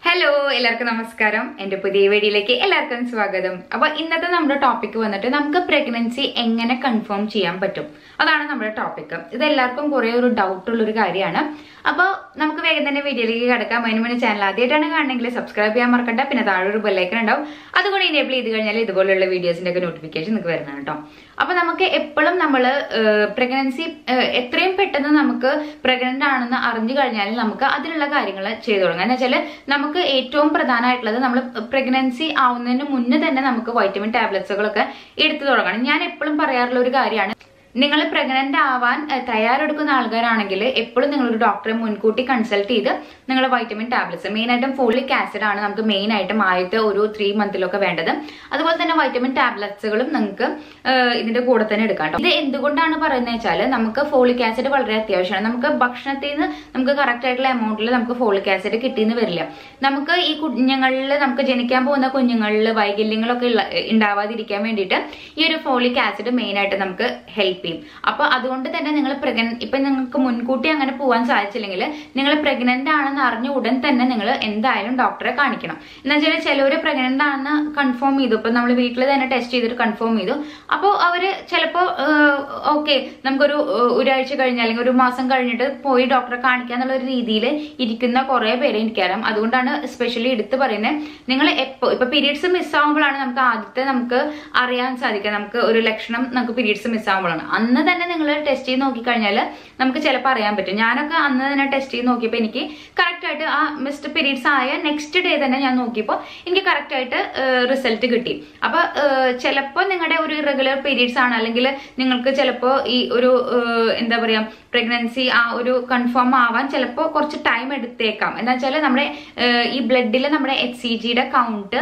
Hello എല്ലാവർക്കും നമസ്കാരം. എൻ്റെ പുതിയ വീഡിയോയിലേക്ക് എല്ലാവർക്കും സ്വാഗതം. അപ്പോൾ ഇന്നത്തെ നമ്മുടെ ടോപ്പിക് വന്നിട്ട് നമുക്ക് പ്രഗ്നൻസി എങ്ങനെ കൺഫേം ചെയ്യാൻ പറ്റും, അതാണ് നമ്മുടെ ടോപ്പിക്. ഇത് എല്ലാവർക്കും കുറേ ഒരു ഡൗട്ട് ഉള്ളൊരു കാര്യമാണ്. അപ്പോൾ നമുക്ക് വേഗം തന്നെ വീഡിയോയിലേക്ക് കിടക്കാം. അതിന് ചാനൽ ആദ്യമായിട്ടാണ് കാണണമെങ്കിൽ സബ്സ്ക്രൈബ് ചെയ്യാൻ മറക്കണ്ട. പിന്നെ താഴെ ഒരു ബെല്ലൈക്കൺ ഉണ്ടാവും, അതുകൂടി എനേബിൾ ചെയ്ത് കഴിഞ്ഞാൽ ഇതുപോലുള്ള വീഡിയോസിന്റെ ഒക്കെ നോട്ടിഫിക്കേഷൻ നിങ്ങൾക്ക് വരുന്നതാണ് കേട്ടോ. അപ്പൊ നമുക്ക് എപ്പോഴും നമ്മൾ പ്രഗ്നൻസി എത്രയും പെട്ടെന്ന് നമുക്ക് പ്രഗ്നന്റ് ആണെന്ന് അറിഞ്ഞു കഴിഞ്ഞാൽ നമുക്ക് അതിനുള്ള കാര്യങ്ങൾ ചെയ്തു തുടങ്ങാം. എന്ന് വെച്ചാൽ നമുക്ക് ഏറ്റവും പ്രധാനമായിട്ടുള്ളത് നമ്മൾ പ്രഗ്നൻസി ആവുന്നതിന് മുന്നേ തന്നെ നമുക്ക് വൈറ്റമിൻ ടാബ്ലറ്റ്സുകളൊക്കെ എടുത്തു തുടങ്ങണം. ഞാൻ എപ്പോഴും പറയാറുള്ള ഒരു കാര്യമാണ്, നിങ്ങൾ പ്രഗ്നന്റ് ആവാൻ തയ്യാറെടുക്കുന്ന ആൾക്കാരാണെങ്കിൽ എപ്പോഴും നിങ്ങളൊരു ഡോക്ടറെ മുൻകൂട്ടി കൺസൾട്ട് ചെയ്ത് നിങ്ങൾ വൈറ്റമിൻ ടാബ്ലറ്റ്സ്, മെയിനായിട്ടും ഫോളിക് ആസിഡ് ആണ് നമുക്ക് മെയിനായിട്ടും ആദ്യത്തെ ഒരു 3 മന്തിലൊക്കെ വേണ്ടത്. അതുപോലെ തന്നെ വൈറ്റമിൻ ടാബ്ലറ്റ്സുകളും നിങ്ങൾക്ക് ഇതിന്റെ കൂടെ തന്നെ എടുക്കാം. ഇത് എന്തുകൊണ്ടാണ് പറയുന്നത് വെച്ചാൽ നമുക്ക് ഫോളിക് ആസിഡ് വളരെ അത്യാവശ്യമാണ്. നമുക്ക് ഭക്ഷണത്തിൽ നിന്ന് നമുക്ക് കറക്റ്റ് ആയിട്ടുള്ള എമൗണ്ടിൽ നമുക്ക് ഫോളിക് ആസിഡ് കിട്ടിയെന്ന് വരില്ല. നമുക്ക് ഈ കുഞ്ഞുങ്ങളിൽ, നമുക്ക് ജനിക്കാൻ പോകുന്ന കുഞ്ഞുങ്ങളിൽ വൈകല്യങ്ങളൊക്കെ ഉണ്ടാവാതിരിക്കാൻ വേണ്ടിയിട്ട് ഈ ഒരു ഫോളിക് ആസിഡ് മെയിനായിട്ട് നമുക്ക് ഹെൽപ്പ്. അപ്പൊ അതുകൊണ്ട് തന്നെ നിങ്ങൾ ഇപ്പൊ നിങ്ങൾക്ക് മുൻകൂട്ടി അങ്ങനെ പോകാൻ സാധിച്ചില്ലെങ്കിൽ നിങ്ങൾ പ്രഗ്നന്റ് ആണെന്ന് അറിഞ്ഞ ഉടൻ തന്നെ നിങ്ങൾ എന്തായാലും ഡോക്ടറെ കാണിക്കണം. എന്ന് വെച്ചാൽ ചിലവര് പ്രഗ്നന്റ് ആണെന്ന് കൺഫേം ചെയ്തു, ഇപ്പൊ നമ്മൾ വീട്ടിൽ തന്നെ ടെസ്റ്റ് ചെയ്തിട്ട് കൺഫേം ചെയ്തു. അപ്പോൾ അവര് ചിലപ്പോ ഓക്കെ നമുക്കൊരു ഒരാഴ്ച കഴിഞ്ഞ് അല്ലെങ്കിൽ ഒരു മാസം കഴിഞ്ഞിട്ട് പോയി ഡോക്ടറെ കാണിക്കാന്നുള്ള ഒരു രീതിയിൽ ഇരിക്കുന്ന കുറെ പേരെ എനിക്കറിയാം. അതുകൊണ്ടാണ് സ്പെഷ്യലി എടുത്ത് പറയുന്നത്, നിങ്ങൾ ഇപ്പൊ പീരീഡ്സ് മിസ്സാവുമ്പോഴാണ് നമുക്ക് അറിയാൻ സാധിക്കുക. നമുക്ക് ഒരു ലക്ഷണം നമുക്ക് പീരീഡ്സ് മിസ്സാവുമ്പോഴാണ്. അന്ന് തന്നെ നിങ്ങൾ ടെസ്റ്റ് ചെയ്ത് നോക്കിക്കഴിഞ്ഞാൽ നമുക്ക് ചിലപ്പോൾ അറിയാൻ പറ്റും. ഞാനൊക്കെ അന്ന് തന്നെ ടെസ്റ്റ് ചെയ്ത് നോക്കിയപ്പോൾ എനിക്ക് കറക്റ്റ് ആയിട്ട് ആ മിസ്ഡ് പീരീഡ്സ് ആയ നെക്സ്റ്റ് ഡേ തന്നെ ഞാൻ നോക്കിയപ്പോൾ എനിക്ക് കറക്റ്റ് ആയിട്ട് റിസൾട്ട് കിട്ടി. അപ്പൊ ചിലപ്പോൾ നിങ്ങളുടെ ഒരു ഇറഗുലർ പീരീഡ്സ് ആണ്, അല്ലെങ്കിൽ നിങ്ങൾക്ക് ചിലപ്പോൾ ഈ ഒരു എന്താ പറയാ പ്രഗ്നൻസി ആ ഒരു കൺഫേം ആവാൻ ചിലപ്പോൾ കുറച്ച് ടൈം എടുത്തേക്കാം. എന്താ വെച്ചാൽ നമ്മുടെ ഈ ബ്ലഡിൽ നമ്മുടെ HCGയുടെ കൗണ്ട്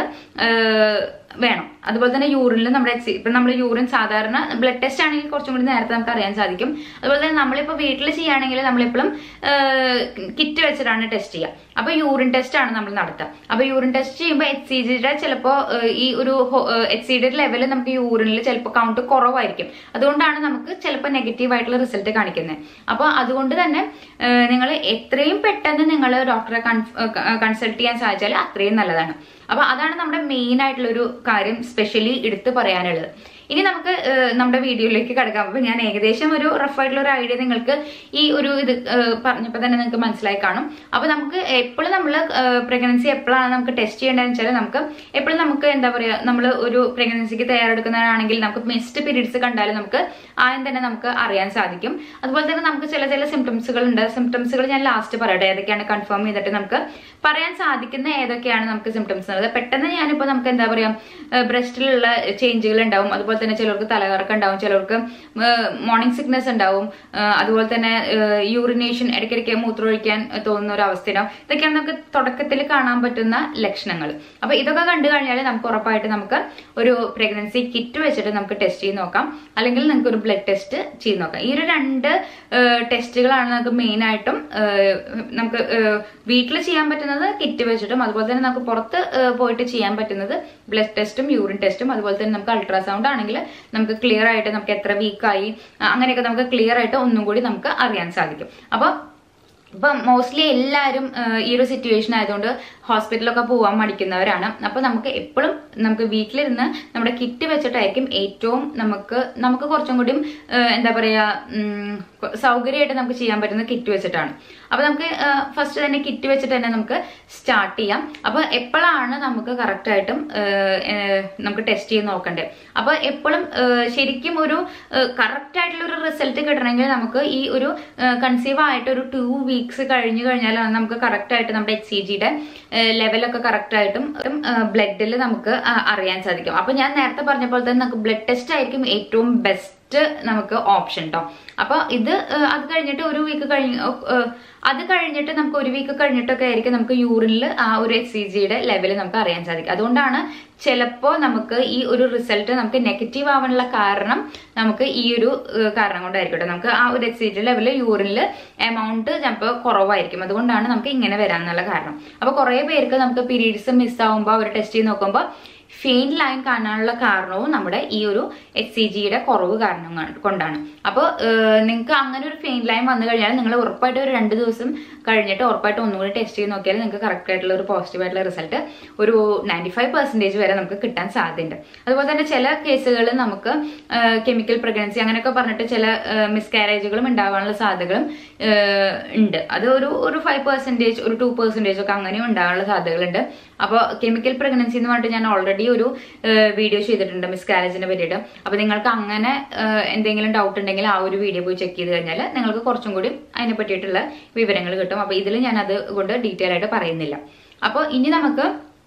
വേണം. അതുപോലെ തന്നെ യൂറിനിൽ നമ്മുടെ ഇപ്പൊ നമ്മൾ യൂറിൻ സാധാരണ ബ്ലഡ് ടെസ്റ്റ് ആണെങ്കിൽ കുറച്ചും കൂടി നേരത്തെ നമുക്ക് അറിയാൻ സാധിക്കും. അതുപോലെ തന്നെ നമ്മളിപ്പോ വീട്ടിൽ ചെയ്യുകയാണെങ്കിൽ നമ്മളെപ്പോഴും കിറ്റ് വെച്ചിട്ടാണ് ടെസ്റ്റ് ചെയ്യുക. അപ്പൊ യൂറിൻ ടെസ്റ്റ് ആണ് നമ്മൾ നടത്തുക. അപ്പൊ യൂറിൻ ടെസ്റ്റ് ചെയ്യുമ്പോൾ HCGയുടെ ചിലപ്പോൾ ഈ ഒരു HCGയുടെ ലെവൽ നമുക്ക് യൂറിനിൽ ചിലപ്പോൾ കൗണ്ട് കുറവായിരിക്കും. അതുകൊണ്ടാണ് നമുക്ക് ചിലപ്പോൾ നെഗറ്റീവ് ആയിട്ടുള്ള റിസൾട്ട് കാണിക്കുന്നത്. അപ്പൊ അതുകൊണ്ട് തന്നെ നിങ്ങൾ എത്രയും പെട്ടെന്ന് നിങ്ങൾ ഡോക്ടറെ കൺസൾട്ട് ചെയ്യാൻ സാധിച്ചാൽ അത്രയും നല്ലതാണ്. അപ്പൊ അതാണ് നമ്മുടെ മെയിൻ ആയിട്ടുള്ള ഒരു കാര്യം സ്പെഷ്യലി എടുത്ത് പറയാനുള്ളത്. ഇനി നമുക്ക് നമ്മുടെ വീഡിയോയിലേക്ക് കിടക്കാം. അപ്പൊ ഞാൻ ഏകദേശം ഒരു റഫായിട്ടുള്ള ഒരു ഐഡിയ നിങ്ങൾക്ക് ഈ ഒരു ഇത് പറഞ്ഞപ്പോൾ തന്നെ നിങ്ങൾക്ക് മനസ്സിലായി കാണും. അപ്പൊ നമുക്ക് എപ്പോഴും നമ്മൾ പ്രഗ്നൻസി എപ്പോഴാണ് നമുക്ക് ടെസ്റ്റ് ചെയ്യേണ്ടതെന്ന് വെച്ചാൽ നമുക്ക് എപ്പോഴും നമുക്ക് എന്താ പറയാ, നമ്മൾ ഒരു പ്രഗ്നൻസിക്ക് തയ്യാറെടുക്കുന്നതാണെങ്കിൽ നമുക്ക് മിസ്ഡ് പീരീഡ്സ് കണ്ടാലും നമുക്ക് ആദ്യം തന്നെ നമുക്ക് അറിയാൻ സാധിക്കും. അതുപോലെ തന്നെ നമുക്ക് ചില സിംറ്റംസുകൾ ഉണ്ട്. സിംറ്റംസുകൾ ഞാൻ ലാസ്റ്റ് പറയട്ടെ, ഏതൊക്കെയാണ് കൺഫേം ചെയ്തിട്ട് നമുക്ക് പറയാൻ സാധിക്കുന്ന ഏതൊക്കെയാണ് നമുക്ക് സിംറ്റംസ് ഉള്ളത്. പെട്ടെന്ന് ഞാനിപ്പോ നമുക്ക് എന്താ പറയാ ബ്രസ്റ്റിലുള്ള ചേഞ്ചുകൾ ഉണ്ടാവും. അതുപോലെ തന്നെ ചിലർക്ക് തലകറക്കം ഉണ്ടാവും, ചിലർക്ക് മോർണിംഗ് സിക്നസ് ഉണ്ടാവും. അതുപോലെ തന്നെ യൂറിനേഷൻ, ഇടയ്ക്കിടയ്ക്ക് മൂത്രമൊഴിക്കാൻ തോന്നുന്ന ഒരു അവസ്ഥ ഉണ്ടാവും. ഇതൊക്കെയാണ് നമുക്ക് തുടക്കത്തിൽ കാണാൻ പറ്റുന്ന ലക്ഷണങ്ങൾ. അപ്പൊ ഇതൊക്കെ കണ്ടു കഴിഞ്ഞാൽ നമുക്ക് ഉറപ്പായിട്ട് നമുക്ക് ഒരു പ്രഗ്നൻസി കിറ്റ് വെച്ചിട്ട് നമുക്ക് ടെസ്റ്റ് ചെയ്ത് നോക്കാം, അല്ലെങ്കിൽ നിങ്ങൾക്ക് ഒരു ബ്ലഡ് ടെസ്റ്റ് ചെയ്ത് നോക്കാം. ഈ ഒരു 2 ടെസ്റ്റുകളാണ് നമുക്ക് മെയിൻ ആയിട്ടും നമുക്ക് വീട്ടിൽ ചെയ്യാൻ പറ്റുന്നത് കിറ്റ് വെച്ചിട്ടും, അതുപോലെ തന്നെ നമുക്ക് പുറത്ത് പോയിട്ട് ചെയ്യാൻ പറ്റുന്നത് ബ്ലഡ് ടെസ്റ്റും യൂറിൻ ടെസ്റ്റും. അതുപോലെ തന്നെ നമുക്ക് അൾട്രാസൗണ്ട് ആണെങ്കിൽ നമുക്ക് ക്ലിയർ ആയിട്ട് നമുക്ക് എത്ര വീക്കായി അങ്ങനെയൊക്കെ നമുക്ക് ക്ലിയർ ആയിട്ട് ഒന്നും കൂടി നമുക്ക് അറിയാൻ സാധിക്കും. അപ്പൊ മോസ്റ്റ്ലി എല്ലാവരും ഈ ഒരു സിറ്റുവേഷൻ ആയതുകൊണ്ട് ഹോസ്പിറ്റലൊക്കെ പോകാൻ മടിക്കുന്നവരാണ്. അപ്പൊ നമുക്ക് എപ്പോഴും നമുക്ക് വീട്ടിലിരുന്ന് നമ്മുടെ കിറ്റ് വെച്ചിട്ടായിരിക്കും ഏറ്റവും നമുക്ക് കുറച്ചും കൂടി എന്താ പറയാ സൗകര്യമായിട്ട് നമുക്ക് ചെയ്യാൻ പറ്റുന്ന കിറ്റ് വെച്ചിട്ടാണ്. അപ്പൊ നമുക്ക് ഫസ്റ്റ് തന്നെ കിറ്റ് വെച്ചിട്ട് തന്നെ നമുക്ക് സ്റ്റാർട്ട് ചെയ്യാം. അപ്പൊ എപ്പോഴാണ് നമുക്ക് കറക്റ്റ് ആയിട്ടും നമുക്ക് ടെസ്റ്റ് ചെയ്ത് നോക്കണ്ടേ. അപ്പൊ എപ്പോഴും ശരിക്കും ഒരു കറക്റ്റ് ആയിട്ടുള്ള ഒരു റിസൾട്ട് കിട്ടണമെങ്കിൽ നമുക്ക് ഈ ഒരു കൺസീവ് ആയിട്ട് ഒരു 2 വീക്സ് കഴിഞ്ഞു കഴിഞ്ഞാലാണ് നമുക്ക് കറക്റ്റ് ആയിട്ട് നമ്മുടെ HCGയുടെ ലെവലൊക്കെ കറക്റ്റ് ആയിട്ടും ബ്ലഡിൽ നമുക്ക് അറിയാൻ സാധിക്കും. അപ്പൊ ഞാൻ നേരത്തെ പറഞ്ഞ പോലെ തന്നെ നമുക്ക് ബ്ലഡ് ടെസ്റ്റ് ആയിരിക്കും ഏറ്റവും ബെസ്റ്റ് നമുക്ക് ഓപ്ഷൻ ട്ടോ. അപ്പൊ അത് കഴിഞ്ഞിട്ട് ഒരു വീക്ക് കഴിഞ്ഞിട്ട് നമുക്ക് ഒരു വീക്ക് കഴിഞ്ഞിട്ടൊക്കെ ആയിരിക്കും നമുക്ക് യൂറിനിൽ ആ ഒരു HCGയുടെ ലെവൽ നമുക്ക് അറിയാൻ സാധിക്കും. അതുകൊണ്ടാണ് ചിലപ്പോൾ നമുക്ക് ഈ ഒരു റിസൾട്ട് നമുക്ക് നെഗറ്റീവ് ആവാനുള്ള കാരണം നമുക്ക് ഈ ഒരു കാരണം കൊണ്ടായിരിക്കട്ടെ. നമുക്ക് ആ ഒരു HCG ലെവൽ യൂറിനിൽ എമൗണ്ട് ചിലപ്പോൾ കുറവായിരിക്കും. അതുകൊണ്ടാണ് നമുക്ക് ഇങ്ങനെ വരാനുള്ള കാരണം. അപ്പൊ കുറെ പേർക്ക് നമുക്ക് പീരീഡ്സ് മിസ്സാവുമ്പോൾ അവർ ടെസ്റ്റ് ചെയ്ത് നോക്കുമ്പോൾ ഫെയിൻറ്റ് ലൈൻ കാണാനുള്ള കാരണവും നമ്മുടെ ഈ ഒരു HCGയുടെ കുറവ് കാരണം കൊണ്ടാണ്. അപ്പോൾ നിങ്ങൾക്ക് അങ്ങനെ ഒരു ഫെയിൻറ്റ് ലൈൻ വന്നു കഴിഞ്ഞാൽ നിങ്ങൾ ഉറപ്പായിട്ട് ഒരു 2 ദിവസം കഴിഞ്ഞിട്ട് ഉറപ്പായിട്ട് ഒന്നുകൂടി ടെസ്റ്റ് ചെയ്ത് നോക്കിയാൽ നിങ്ങൾക്ക് കറക്റ്റ് ആയിട്ടുള്ള ഒരു പോസിറ്റീവ് ആയിട്ടുള്ള റിസൾട്ട് ഒരു 95% വരെ നമുക്ക് കിട്ടാൻ സാധ്യതയുണ്ട്. അതുപോലെ തന്നെ ചില കേസുകളിൽ നമുക്ക് കെമിക്കൽ പ്രഗ്നൻസി അങ്ങനെയൊക്കെ പറഞ്ഞിട്ട് ചില മിസ്കാരേജുകളും ഉണ്ടാകാനുള്ള സാധ്യതകളും ഉണ്ട്. അത് ഒരു 5%, ഒരു 2% ഒക്കെ അങ്ങനെയും ഉണ്ടാകാനുള്ള സാധ്യതകളുണ്ട്. അപ്പോൾ കെമിക്കൽ പ്രഗ്നൻസി എന്ന് പറഞ്ഞിട്ട് ഞാൻ ഓൾറെഡി ഒരു വീഡിയോ ചെയ്തിട്ടുണ്ട് മിസ്കാരേജിനെ പറ്റിയിട്ട്. അപ്പോൾ നിങ്ങൾക്ക് അങ്ങനെ എന്തെങ്കിലും ഡൗട്ട് ഉണ്ടെങ്കിൽ ആ ഒരു വീഡിയോ പോയി ചെക്ക് ചെയ്ത് കഴിഞ്ഞാൽ നിങ്ങൾക്ക് കുറച്ചും കൂടി അതിനെ പറ്റിയിട്ടുള്ള വിവരങ്ങൾ കിട്ടും. അപ്പോൾ ഇതിൽ ഞാൻ അത് കൊണ്ട് ഡീറ്റെയിൽ ആയിട്ട് പറയുന്നില്ല. അപ്പോൾ ഇനി നമുക്ക്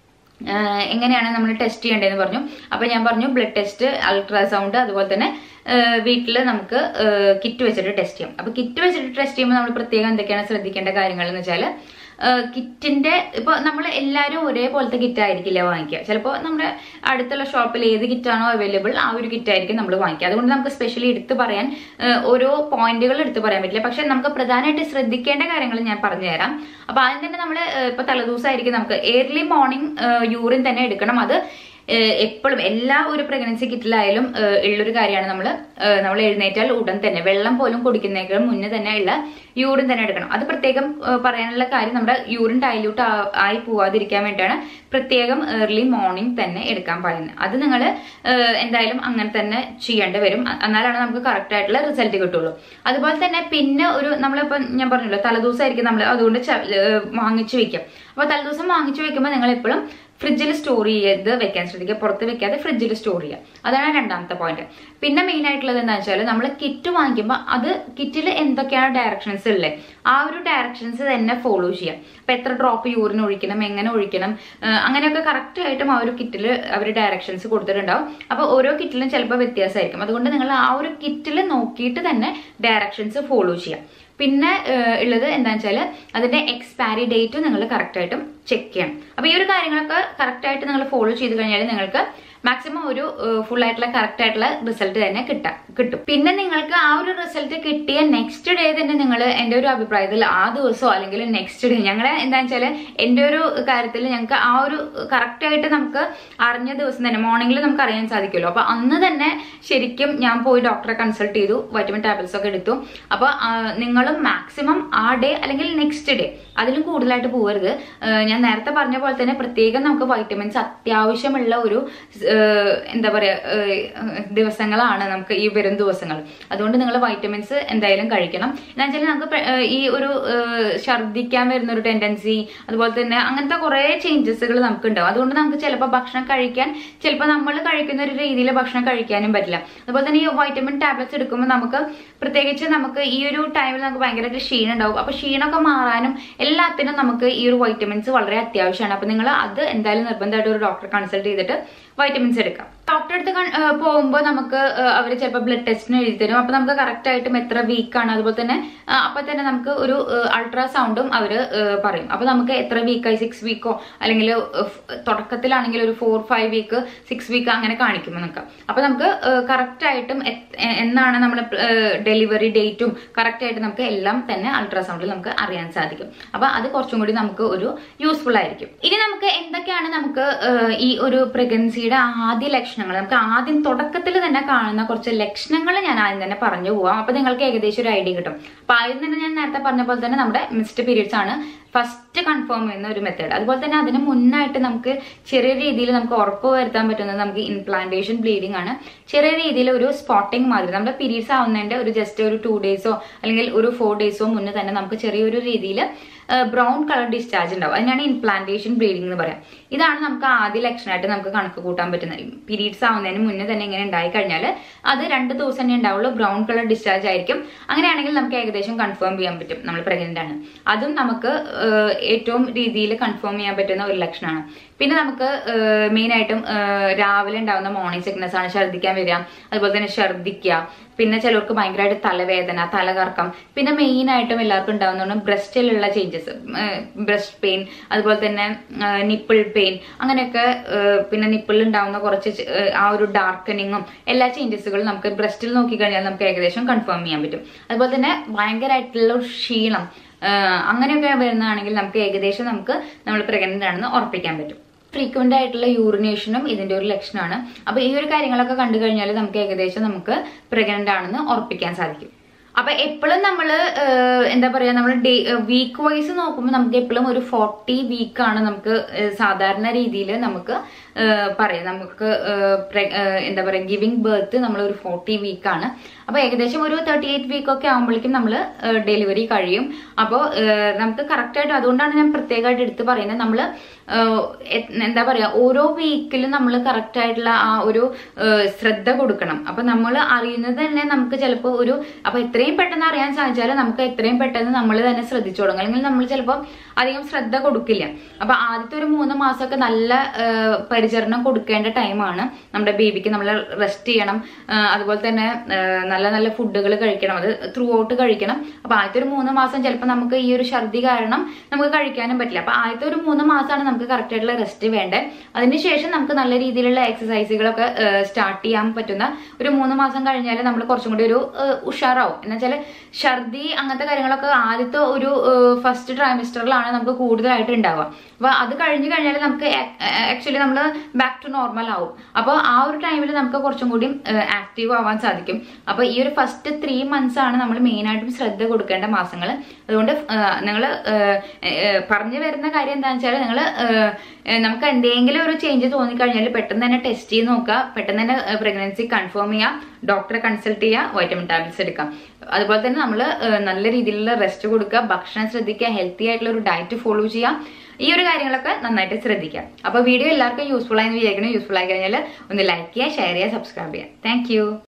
എങ്ങനെയാണ് നമ്മൾ ടെസ്റ്റ് ചെയ്യേണ്ടതെന്ന് പറഞ്ഞു. അപ്പോൾ ഞാൻ പറഞ്ഞു ബ്ലഡ് ടെസ്റ്റ്, അൾട്രാസൗണ്ട്, അതുപോലെ തന്നെ വീട്ടിൽ നമുക്ക് കിറ്റ് വെച്ചിട്ട് ടെസ്റ്റ് ചെയ്യാം. അപ്പോൾ കിറ്റ് വെച്ചിട്ട് ടെസ്റ്റ് ചെയ്യുമ്പോൾ നമ്മൾ പ്രത്യേകം എന്തൊക്കെയാണ് ശ്രദ്ധിക്കേണ്ട കാര്യങ്ങൾ എന്ന് വെച്ചാൽ, കിറ്റിന്റെ ഇപ്പൊ നമ്മൾ എല്ലാവരും ഒരേപോലത്തെ കിറ്റ് ആയിരിക്കില്ല വാങ്ങിക്കുക. ചിലപ്പോൾ നമ്മുടെ അടുത്തുള്ള ഷോപ്പിൽ ഏത് കിറ്റാണോ അവൈലബിൾ ആ ഒരു കിറ്റ് ആയിരിക്കും നമ്മൾ വാങ്ങിക്കുക. അതുകൊണ്ട് നമുക്ക് സ്പെഷ്യലി എടുത്ത് പറയാൻ ഓരോ പോയിന്റുകൾ എടുത്ത് പറയാൻ പറ്റില്ല. പക്ഷെ നമുക്ക് പ്രധാനമായിട്ട് ശ്രദ്ധിക്കേണ്ട കാര്യങ്ങൾ ഞാൻ പറഞ്ഞു തരാം. അപ്പൊ ആദ്യം തന്നെ നമ്മൾ ഇപ്പൊ തലേദിവസമായിരിക്കും നമുക്ക് ഏർലി മോർണിംഗ് യൂറിൻ തന്നെ എടുക്കണം. അത് എപ്പോഴും എല്ലാ ഒരു പ്രഗ്നൻസി കിറ്റിലായാലും ഉള്ളൊരു കാര്യമാണ് നമ്മൾ എഴുന്നേറ്റാൽ ഉടൻ തന്നെ വെള്ളം പോലും കുടിക്കുന്നതിനേക്കാൾ മുന്നേ തന്നെ ഉള്ള യൂറിൻ തന്നെ എടുക്കണം. അത് പ്രത്യേകം പറയാനുള്ള കാര്യം നമ്മുടെ യൂറിൻ ഡൈല്യൂട്ട് ആയി പോവാതിരിക്കാൻ വേണ്ടിയാണ് പ്രത്യേകം ഏർലി മോർണിംഗ് തന്നെ എടുക്കാൻ പറയുന്നത്. അത് നിങ്ങൾ എന്തായാലും അങ്ങനെ തന്നെ ചെയ്യേണ്ടി വരും. എന്നാലാണ് നമുക്ക് കറക്റ്റ് ആയിട്ടുള്ള റിസൾട്ട് കിട്ടുള്ളൂ. അതുപോലെ തന്നെ പിന്നെ നമ്മളിപ്പോൾ ഞാൻ പറഞ്ഞല്ലോ തലേദിവസമായിരിക്കും നമ്മൾ അതുകൊണ്ട് വാങ്ങിച്ചു വെക്കാം. അപ്പോൾ തലേദിവസം വാങ്ങിച്ചു വെക്കുമ്പോൾ നിങ്ങൾ എപ്പോഴും ഫ്രിഡ്ജിൽ സ്റ്റോർ ചെയ്ത് വെക്കാൻ ശ്രദ്ധിക്കുക. പുറത്ത് വെക്കാതെ ഫ്രിഡ്ജിൽ സ്റ്റോർ ചെയ്യുക. അതാണ് രണ്ടാമത്തെ പോയിന്റ്. പിന്നെ മെയിൻ ആയിട്ടുള്ളത് എന്താ വെച്ചാൽ നമ്മൾ കിറ്റ് വാങ്ങിക്കുമ്പോൾ അത് കിറ്റിൽ എന്തൊക്കെയാണ് ഡയറക്ഷൻസ് ഉള്ളത് ആ ഒരു ഡയറക്ഷൻസ് തന്നെ ഫോളോ ചെയ്യാം. അപ്പൊ എത്ര ഡ്രോപ്പ് യൂറിൻ ഒഴിക്കണം, എങ്ങനെ ഒഴിക്കണം, അങ്ങനെയൊക്കെ കറക്റ്റ് ആയിട്ടും ആ ഒരു കിറ്റിൽ അവർ ഡയറക്ഷൻസ് കൊടുത്തിട്ടുണ്ടാവും. അപ്പൊ ഓരോ കിറ്റിലും ചിലപ്പോൾ വ്യത്യാസമായിരിക്കും. അതുകൊണ്ട് നിങ്ങൾ ആ ഒരു കിറ്റിൽ നോക്കിയിട്ട് തന്നെ ഡയറക്ഷൻസ് ഫോളോ ചെയ്യാം. പിന്നെ ഉള്ളത് എന്താണെന്ന് വെച്ചാൽ അതിന്റെ എക്സ്പയറി ഡേറ്റ് നിങ്ങൾ കറക്റ്റ് ആയിട്ടും ചെക്ക് ചെയ്യണം. അപ്പൊ ഈ ഒരു കാര്യങ്ങളൊക്കെ കറക്റ്റ് ആയിട്ട് നിങ്ങൾ ഫോളോ ചെയ്ത് കഴിഞ്ഞാൽ നിങ്ങൾക്ക് മാക്സിമം ഒരു ഫുൾ ആയിട്ടുള്ള കറക്റ്റ് ആയിട്ടുള്ള റിസൾട്ട് തന്നെ കിട്ടും. പിന്നെ നിങ്ങൾക്ക് ആ ഒരു റിസൾട്ട് കിട്ടിയ നെക്സ്റ്റ് ഡേ തന്നെ നിങ്ങൾ എന്റെ ഒരു അഭിപ്രായത്തിൽ ആ ദിവസമോ അല്ലെങ്കിൽ നെക്സ്റ്റ് ഡേ ഞങ്ങളെ എന്താണെന്ന് വെച്ചാൽ എന്റെ ഒരു കാര്യത്തിൽ ഞങ്ങൾക്ക് ആ ഒരു കറക്റ്റ് ആയിട്ട് നമുക്ക് അറിഞ്ഞ ദിവസം തന്നെ മോർണിംഗിൽ നമുക്ക് അറിയാൻ സാധിക്കുമല്ലോ. അപ്പൊ അന്ന് തന്നെ ശരിക്കും ഞാൻ പോയി ഡോക്ടറെ കൺസൾട്ട് ചെയ്തു, വൈറ്റമിൻ ടാബ്ലറ്റ്സ് ഒക്കെ എടുത്തു. അപ്പൊ നിങ്ങളും മാക്സിമം ആ ഡേ അല്ലെങ്കിൽ നെക്സ്റ്റ് ഡേ അതിലും കൂടുതലായിട്ട് പോകരുത്. ഞാൻ നേരത്തെ പറഞ്ഞ പോലെ തന്നെ പ്രത്യേകം നമുക്ക് വൈറ്റമിൻസ് അത്യാവശ്യമുള്ള ഒരു എന്താ പറയാ ദിവസങ്ങളാണ് നമുക്ക് ഈ വരും ദിവസങ്ങൾ. അതുകൊണ്ട് നിങ്ങൾ വൈറ്റമിൻസ് എന്തായാലും കഴിക്കണം. എന്താ വെച്ചാൽ നമുക്ക് ഈ ഒരു ഛർദ്ദിക്കാൻ വരുന്ന ഒരു ടെൻഡൻസി, അതുപോലെ തന്നെ അങ്ങനത്തെ കുറെ ചേഞ്ചസുകൾ നമുക്ക് ഉണ്ടാവും. അതുകൊണ്ട് നമുക്ക് ചിലപ്പോൾ ഭക്ഷണം കഴിക്കാൻ ചിലപ്പോൾ നമ്മൾ കഴിക്കുന്ന ഒരു രീതിയിൽ ഭക്ഷണം കഴിക്കാനും പറ്റില്ല. അതുപോലെ തന്നെ ഈ വൈറ്റമിൻ ടാബ്ലറ്റ്സ് എടുക്കുമ്പോൾ നമുക്ക് പ്രത്യേകിച്ച് നമുക്ക് ഈ ഒരു ടൈമിൽ നമുക്ക് ഭയങ്കരമായിട്ട് ക്ഷീണം ഉണ്ടാവും. അപ്പൊ ക്ഷീണമൊക്കെ മാറാനും എല്ലാത്തിനും നമുക്ക് ഈ ഒരു വൈറ്റമിൻസ് വളരെ അത്യാവശ്യമാണ്. അപ്പൊ നിങ്ങൾ അത് എന്തായാലും നിർബന്ധമായിട്ട് ഒരു ഡോക്ടറെ കൺസൾട്ട് ചെയ്തിട്ട് വൈറ്റമിൻസ് എടുക്കാം. ഡോക്ടറെ അടുത്ത് പോകുമ്പോൾ നമുക്ക് അവർ ചിലപ്പോൾ ബ്ലഡ് ടെസ്റ്റിന് എഴുതി തരും. അപ്പൊ നമുക്ക് കറക്റ്റ് ആയിട്ടും എത്ര വീക്കാണ്, അതുപോലെ തന്നെ അപ്പൊ തന്നെ നമുക്ക് ഒരു അൾട്രാസൗണ്ടും അവര് പറയും. അപ്പൊ നമുക്ക് എത്ര വീക്കായി, 6 വീക്കോ അല്ലെങ്കിൽ തുടക്കത്തിലാണെങ്കിൽ ഒരു 4-5 വീക്ക് 6 വീക്ക് അങ്ങനെ കാണിക്കും നമുക്ക്. അപ്പൊ നമുക്ക് കറക്റ്റ് ആയിട്ടും എന്നാണ് നമ്മുടെ ഡെലിവറി ഡേറ്റും കറക്റ്റ് ആയിട്ട് നമുക്ക് എല്ലാം തന്നെ അൾട്രാസൗണ്ടിൽ നമുക്ക് അറിയാൻ സാധിക്കും. അപ്പൊ അത് കുറച്ചും കൂടി നമുക്ക് ഒരു യൂസ്ഫുൾ ആയിരിക്കും. ഇനി നമുക്ക് എന്തൊക്കെയാണ് നമുക്ക് ഈ ഒരു പ്രഗ്നൻസിയുടെ ആദ്യ ലക്ഷണങ്ങൾ, നമുക്ക് ആദ്യം തുടക്കത്തിൽ തന്നെ കാണുന്ന കുറച്ച് ലക്ഷണങ്ങൾ ഞാൻ ആദ്യം തന്നെ പറഞ്ഞു പോവാം. അപ്പൊ നിങ്ങൾക്ക് ഏകദേശം ഒരു ഐഡിയ കിട്ടും. അപ്പൊ ആദ്യം തന്നെ ഞാൻ നേരത്തെ പറഞ്ഞ പോലെ തന്നെ നമ്മുടെ മിസ്ഡ് പീരീഡ്സ് ആണ് ഫസ്റ്റ് കൺഫേം ചെയ്യുന്ന ഒരു മെത്തേഡ്. അതുപോലെ തന്നെ അതിന് മുന്നായിട്ട് നമുക്ക് ചെറിയ രീതിയിൽ നമുക്ക് ഉറപ്പ് വരുത്താൻ പറ്റുന്നത് നമുക്ക് ഇംപ്ലാന്റേഷൻ ബ്ലീഡിംഗ് ആണ്. ചെറിയ രീതിയിൽ ഒരു സ്പോട്ടിങ് മാതിരി നമ്മുടെ പീരീഡ്സ് ആവുന്നതിന്റെ ഒരു ജസ്റ്റ് ഒരു 2 ഡേയ്സോ അല്ലെങ്കിൽ ഒരു 4 ഡേയ്സോ മുന്നേ തന്നെ നമുക്ക് ചെറിയൊരു രീതിയിൽ ബ്രൗൺ കളർ ഡിസ്ചാർജ് ഉണ്ടാവും. അതിനാണ് ഇംപ്ലാന്റേഷൻ ബ്ലീഡിംഗ് എന്ന് പറയാം. ഇതാണ് നമുക്ക് ആദ്യ ലക്ഷണമായിട്ട് നമുക്ക് കണക്ക് കൂട്ടാൻ പറ്റുന്നത്. പീരീഡ്സ് ആവുന്നതിന് മുന്നേ തന്നെ ഇങ്ങനെ ഉണ്ടായി കഴിഞ്ഞാൽ അത് 2 ദിവസം തന്നെ ഉണ്ടാവുള്ളൂ, ബ്രൗൺ കളർ ഡിസ്ചാർജ് ആയിരിക്കും. അങ്ങനെയാണെങ്കിൽ നമുക്ക് ഏകദേശം കൺഫേം ചെയ്യാൻ പറ്റും നമ്മൾ പ്രഗ്നന്റ് ആണ്. അതും നമുക്ക് ഏറ്റവും രീതിയിൽ കൺഫേം ചെയ്യാൻ പറ്റുന്ന ഒരു ലക്ഷണമാണ്. പിന്നെ നമുക്ക് മെയിൻ ആയിട്ടും രാവിലെ ഉണ്ടാവുന്ന മോർണിംഗ് സിക്നസ് ആണ്, ഛർദ്ദിക്കാൻ വരിക, അതുപോലെ തന്നെ ഛർദ്ദിക്കുക. പിന്നെ ചിലർക്ക് ഭയങ്കരമായിട്ട് തലവേദന, തലകറക്കം. പിന്നെ മെയിൻ ആയിട്ടും എല്ലാവർക്കും ഉണ്ടാവുന്നതാണ് ബ്രസ്റ്റിലുള്ള ചേഞ്ചസ്, ബ്രസ്റ്റ് പെയിൻ, അതുപോലെ തന്നെ നിപ്പിൾ പെയിൻ, അങ്ങനെയൊക്കെ. പിന്നെ നിപ്പിളിൽ ഉണ്ടാവുന്ന കുറച്ച് ആ ഒരു ഡാർക്കനിങ്ങും എല്ലാ ചേഞ്ചസുകളും നമുക്ക് ബ്രസ്റ്റിൽ നോക്കിക്കഴിഞ്ഞാൽ നമുക്ക് ഏകദേശം കൺഫേം ചെയ്യാൻ പറ്റും. അതുപോലെ തന്നെ ഭയങ്കരമായിട്ടുള്ള ഒരു ക്ഷീണം അങ്ങനെയൊക്കെ വരുന്നതാണെങ്കിൽ നമുക്ക് ഏകദേശം നമ്മൾ പ്രഗ്നന്റ് ആണെന്ന് ഉറപ്പിക്കാൻ പറ്റും. ഫ്രീക്വന്റ് ആയിട്ടുള്ള യൂറിനേഷനും ഇതിന്റെ ഒരു ലക്ഷണമാണ്. അപ്പൊ ഈ ഒരു കാര്യങ്ങളൊക്കെ കണ്ടു കഴിഞ്ഞാൽ നമുക്ക് ഏകദേശം നമുക്ക് പ്രഗ്നന്റ് ആണെന്ന് ഉറപ്പിക്കാൻ സാധിക്കും. അപ്പൊ എപ്പോഴും നമ്മള് എന്താ പറയാ, നമ്മൾ വീക്ക് വൈസ് നോക്കുമ്പോൾ നമുക്ക് എപ്പോഴും ഒരു 40 വീക്കാണ് നമുക്ക് സാധാരണ രീതിയിൽ നമുക്ക് പറയാം. നമുക്ക് എന്താ പറയാ ഗിവിംഗ് ബർത്ത് നമ്മൾ ഒരു 40 വീക്കാണ്. അപ്പൊ ഏകദേശം ഒരു 38 വീക്കൊക്കെ ആകുമ്പോഴേക്കും നമ്മൾ ഡെലിവറി കഴിയും. അപ്പോൾ നമുക്ക് കറക്റ്റ് ആയിട്ട്, അതുകൊണ്ടാണ് ഞാൻ പ്രത്യേകമായിട്ട് എടുത്ത് പറയുന്നത്, നമ്മൾ എന്താ പറയാ ഓരോ വീക്കിലും നമ്മൾ കറക്റ്റ് ആയിട്ടുള്ള ആ ഒരു ശ്രദ്ധ കൊടുക്കണം. അപ്പൊ നമ്മൾ അറിയുന്നത് തന്നെ നമുക്ക് ചിലപ്പോൾ അപ്പൊ എത്രയും പെട്ടെന്ന് അറിയാൻ സാധിച്ചാൽ നമുക്ക് എത്രയും പെട്ടെന്ന് നമ്മൾ തന്നെ ശ്രദ്ധിച്ചു തുടങ്ങും. അല്ലെങ്കിൽ നമ്മൾ ചിലപ്പോൾ അധികം ശ്രദ്ധ കൊടുക്കില്ല. അപ്പൊ ആദ്യത്തെ ഒരു 3 മാസമൊക്കെ നല്ല പരിചരണം കൊടുക്കേണ്ട ടൈമാണ്. നമ്മുടെ ബേബിക്ക് നമ്മൾ റെസ്റ്റ് ചെയ്യണം, അതുപോലെ തന്നെ നല്ല നല്ല ഫുഡുകൾ കഴിക്കണം, അത് ത്രൂ ഔട്ട് കഴിക്കണം. അപ്പൊ ആദ്യത്തെ ഒരു 3 മാസം ചിലപ്പോൾ നമുക്ക് ഈ ഒരു ഛർദി കാരണം നമുക്ക് കഴിക്കാനും പറ്റില്ല. അപ്പൊ ആദ്യത്തെ ഒരു 3 മാസമാണ് നമുക്ക് കറക്റ്റ് ആയിട്ടുള്ള റെസ്റ്റ് വേണ്ടത്. അതിനുശേഷം നമുക്ക് നല്ല രീതിയിലുള്ള എക്സസൈസുകളൊക്കെ സ്റ്റാർട്ട് ചെയ്യാൻ പറ്റുന്ന ഒരു 3 മാസം കഴിഞ്ഞാൽ നമ്മൾ കുറച്ചും കൂടി ഒരു ഉഷാറാവും. എന്നുവെച്ചാൽ ഛർദി അങ്ങനത്തെ കാര്യങ്ങളൊക്കെ ആദ്യത്തെ ഒരു ഫസ്റ്റ് ട്രൈമിസ്റ്ററിലാണ് നമുക്ക് കൂടുതലായിട്ട് ഉണ്ടാവുക. അപ്പൊ അത് കഴിഞ്ഞു കഴിഞ്ഞാൽ നമുക്ക് ആക്ച്വലി നമ്മൾ ബാക്ക് ടു നോർമൽ ആവും. അപ്പോൾ ആ ഒരു ടൈമിൽ നമുക്ക് കുറച്ചും കൂടി ആക്റ്റീവ് ആവാൻ സാധിക്കും. അപ്പൊ ഈ ഒരു ഫസ്റ്റ് 3 months ആണ് നമ്മൾ മെയിൻ ആയിട്ടും ശ്രദ്ധ കൊടുക്കേണ്ട മാസങ്ങൾ. അതുകൊണ്ട് നിങ്ങൾ പറഞ്ഞു വരുന്ന കാര്യം എന്താണെന്ന് വെച്ചാൽ, നിങ്ങൾ നമുക്ക് എന്തെങ്കിലും ഒരു ചേഞ്ച് തോന്നിക്കഴിഞ്ഞാൽ പെട്ടെന്ന് തന്നെ ടെസ്റ്റ് ചെയ്ത് നോക്കുക, പെട്ടെന്ന് തന്നെ പ്രഗ്നൻസി കൺഫേം ചെയ്യുക, ഡോക്ടറെ കൺസൾട്ട് ചെയ്യുക, വൈറ്റമിൻ ടാബ്ലറ്റ്സ് എടുക്കാം. അതുപോലെ തന്നെ നമ്മൾ നല്ല രീതിയിലുള്ള റെസ്റ്റ് കൊടുക്കുക, ഭക്ഷണം ശ്രദ്ധിക്കുക, ഹെൽത്തി ആയിട്ടുള്ള ഒരു ഡയറ്റ് ഫോളോ ചെയ്യുക. ഈ ഒരു കാര്യങ്ങളൊക്കെ നന്നായിട്ട് ശ്രദ്ധിക്കാം. അപ്പൊ വീഡിയോ എല്ലാവർക്കും യൂസ്ഫുൾ ആയെന്ന് വിചാരിക്കണം. യൂസ്ഫുൾ ആയി കഴിഞ്ഞാൽ ഒന്ന് ലൈക്ക് ചെയ്യുക, ഷെയർ ചെയ്യുക, സബ്സ്ക്രൈബ് ചെയ്യുക. താങ്ക്